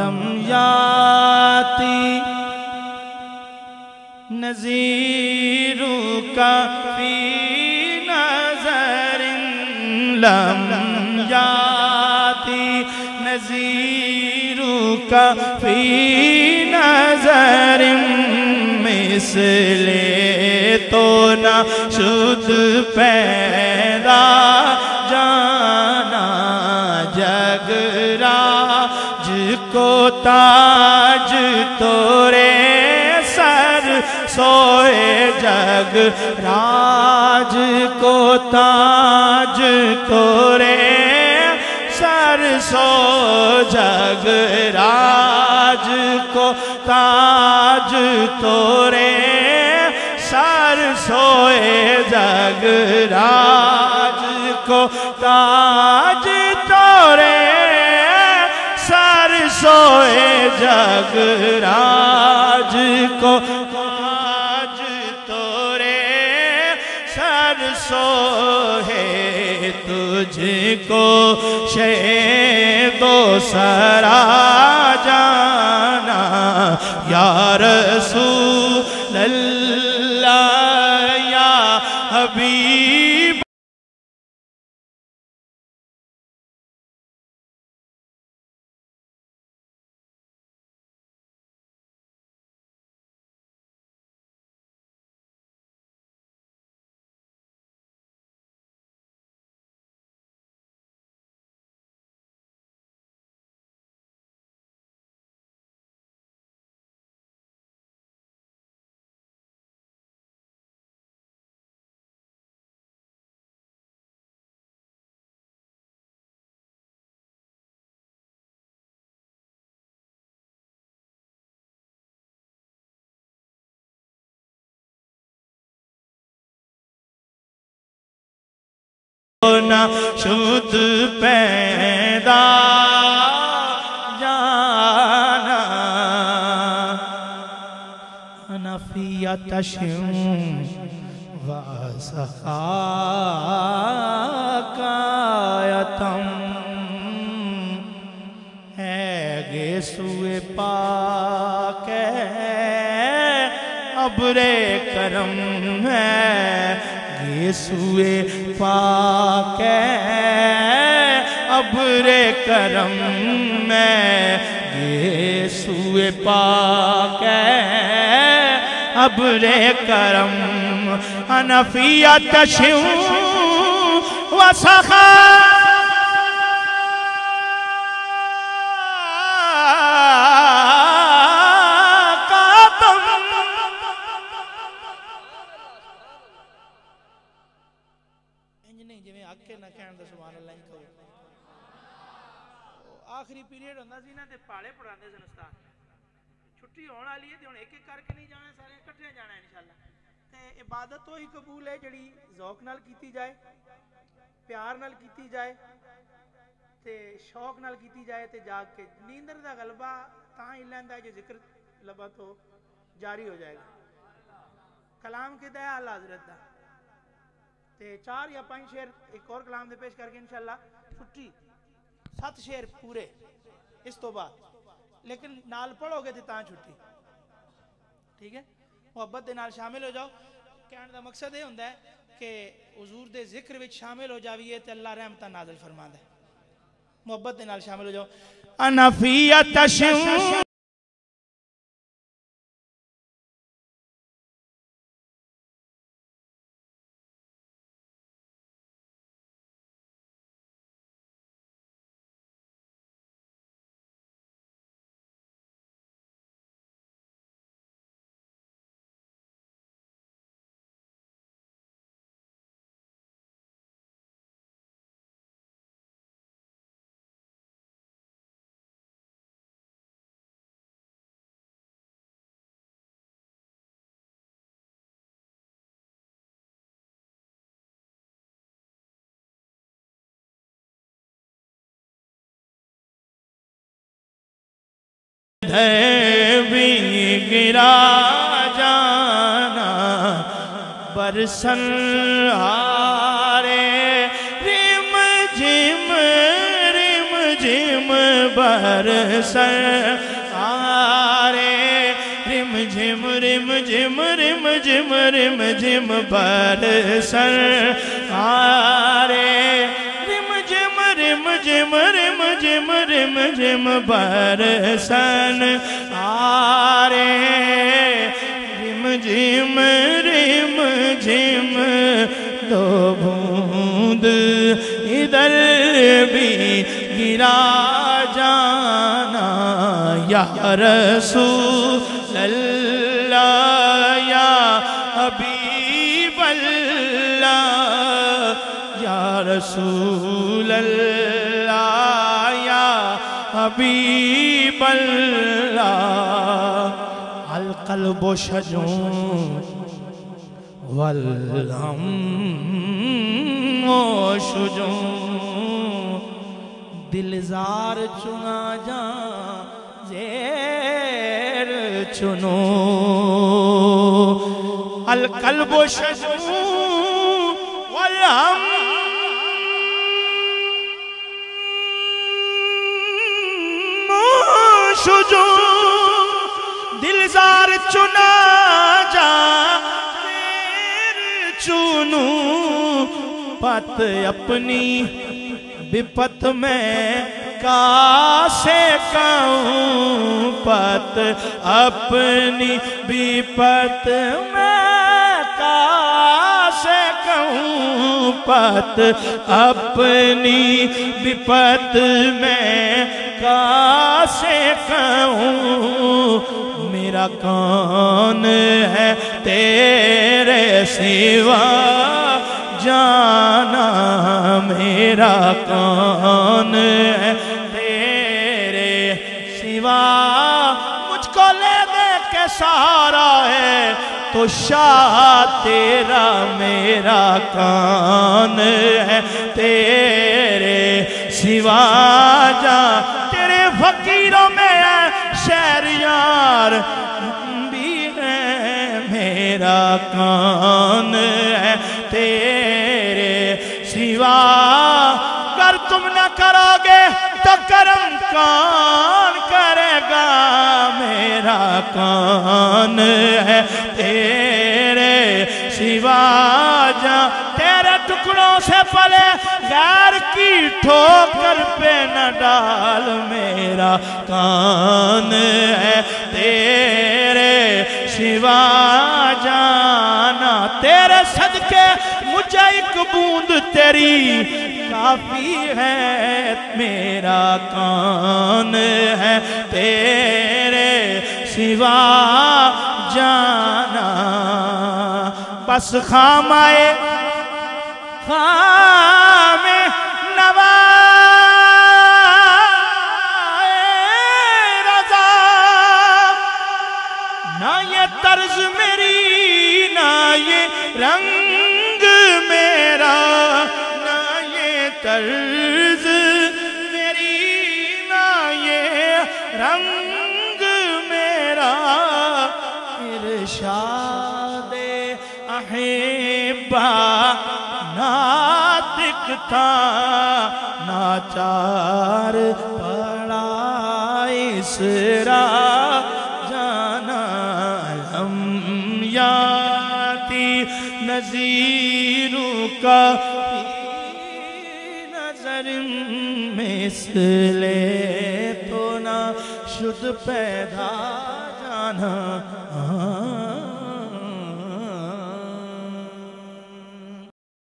لمیاتی نذیرو کا فی نظر لمیاتی نذیرو کا فی نظر مثل تو نہ شد پیدا جانا جگ راج کو تاج تورے سر سوئے جگ راج کو تاج تورے سر سو جگ راج کو تاج تورے سر سوئے جگ راج کو تاج تورے سر سوئے جگ راج کو تاج تورے سر سوئے تجھ کو شہد و سرا جانا یا رسول اللہ یا حبیب نہ شد پیدا جانا حنفیت شم و سخاکایتم ہے گیسوئے پاک ہے ابر کرم ہے گیسوئے پاک ہے ابر کرم میں گیسوئے پاک ہے ابر کرم حنفیت شم و سخاکاتم آخری پیریڈ ہوندہ سی نا تے پاڑے پڑھاندے سن استاد چھٹی ہون والی ہے تے ہن ایک ایک کر کے نہیں جانا سارے اکٹھے جانا ہے انشاءاللہ تے عبادت تو ہی قبول ہے جڑی ذوق نال کیتی جائے پیار نال کیتی جائے تے شوق نال کیتی جائے تے جاگ کے نیندر دا غلبہ تاں ہی لیندا ہے جو ذکر لبا تو جاری ہو جائے گا کلام کے دیا اللہ حضرت دا تے 4 یا 5 شعر ایک اور کلام دے پیش کر کے انشاءاللہ چھٹی 7 شعر پورے اس تو بعد لیکن نال پڑھو گے تاں چھٹی ٹھیک ہے محبت دے نال شامل ہو جاؤ کہنے دا مقصد یہ ہوندہ ہے کہ حضور دے ذکر وچ شامل ہو جاویے تے اللہ رحمتہ نازل فرماندا ہے محبت دے نال شامل ہو جاؤ انفیت شم بھی گرا جانا برسن ہارے رم جم برسر آرے رم جھم رم جھم برسر آرے رم جھم برسن آرے رم جھم دو بوند ادھر بھی گرا جانا یا رسول اللہ یا حبیب اللہ یا رسول اللہ یا حبیب اللہ القلب شجون والہم شجون دلزار چنا جا زیر چنو القلب شجون والہم شجون دلزار چنا جا چنو پت اپنی بپت میں کاسے کہوں پت اپنی بپت میں کاسے کہوں پت اپنی بپت میں کاسے کہوں میرا کون ہے تیرے سوا جانا میرا کون ہے تیرے سوا مجھ کو لے دے کے سہارا ہے تو شاہ تیرا میرا کون ہے تیرے سوا جا تیرے فقیروں میں ہے شہریار بھی ہے میرا کون ہے تیرے سوا اگر تم نہ کرو گے تو کرم کون کرے گا میرا کون ہے تیرے سوا جا تیرے ٹکڑوں سے پلے غیر کی ٹھوکر پہ نہ ڈال میرا کون ہے تیرے سوا جانا تیرے صدقے مجھے ایک بوند تیری کافی ہے میرا کون ہے تیرے سوا جانا بس خام آئے خام نوائے رضا نہ یہ طرز میری نہ یہ رنگ میرا نہ یہ طرز میری نہ یہ رنگ میرا ارشاد احبہ ناطق تھا ناچار پڑا اسرا جانا لمیاتی نزیرو کا نظر مثل تو نہ شد پیدا جانا